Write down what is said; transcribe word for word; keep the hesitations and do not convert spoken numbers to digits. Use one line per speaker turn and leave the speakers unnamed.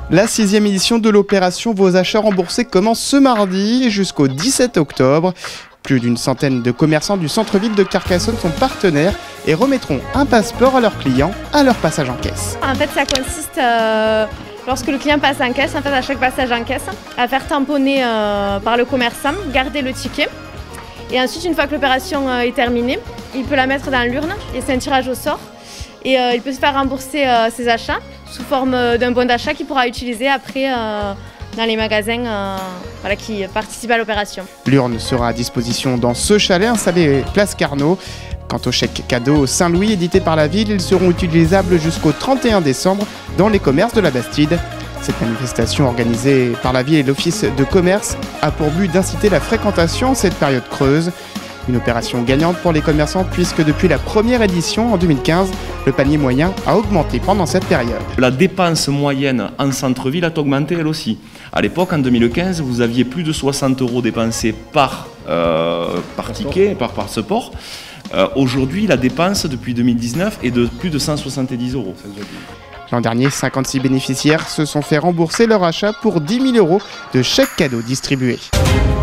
La sixième édition de l'opération Vos achats remboursés commence ce mardi jusqu'au dix-sept octobre. Plus d'une centaine de commerçants du centre-ville de Carcassonne sont partenaires et remettront un passeport à leurs clients à leur passage en caisse.
En fait, ça consiste, euh, lorsque le client passe en caisse, en fait, à chaque passage en caisse, à faire tamponner euh, par le commerçant, garder le ticket. Et ensuite, une fois que l'opération euh, est terminée, il peut la mettre dans l'urne et c'est un tirage au sort. Et euh, il peut se faire rembourser euh, ses achats sous forme euh, d'un bon d'achat qu'il pourra utiliser après euh, dans les magasins euh, voilà, qui participent à l'opération.
L'urne sera à disposition dans ce chalet installé place Carnot. Quant aux chèques cadeaux Saint-Louis édités par la ville, ils seront utilisables jusqu'au trente et un décembre dans les commerces de la Bastide. Cette manifestation organisée par la ville et l'office de commerce a pour but d'inciter la fréquentation en cette période creuse. Une opération gagnante pour les commerçants puisque depuis la première édition en deux mille quinze, le panier moyen a augmenté pendant cette période.
La dépense moyenne en centre-ville a augmenté elle aussi. À l'époque, en deux mille quinze, vous aviez plus de soixante euros dépensés par, euh, par ticket, par passeport. Euh, Aujourd'hui, la dépense depuis deux mille dix-neuf est de plus de cent soixante-dix euros.
L'an dernier, cinquante-six bénéficiaires se sont fait rembourser leur achat pour dix mille euros de chèques cadeaux distribués.